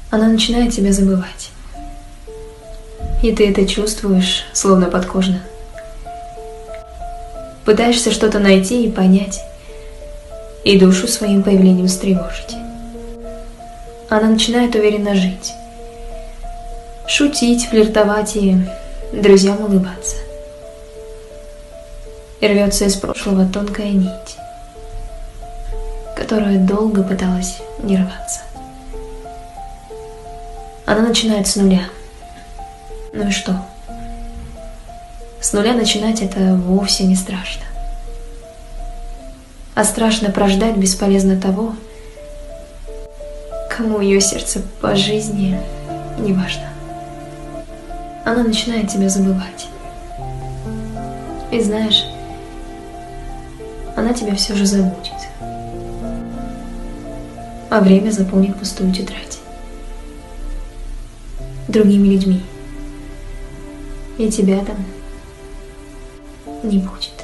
Она начинает тебя забывать. И ты это чувствуешь, словно подкожно. Пытаешься что-то найти и понять, и душу своим появлением встревожить. Она начинает уверенно жить, шутить, флиртовать и друзьям улыбаться. И рвется из прошлого тонкая нить, которая долго пыталась не рваться. Она начинает с нуля. Ну и что? С нуля начинать это вовсе не страшно. А страшно прождать бесполезно того, кому ее сердце по жизни не важно. Она начинает тебя забывать. И знаешь, она тебя все же забудет. А время заполнит пустую тетрадь другими людьми. И тебя там не будет.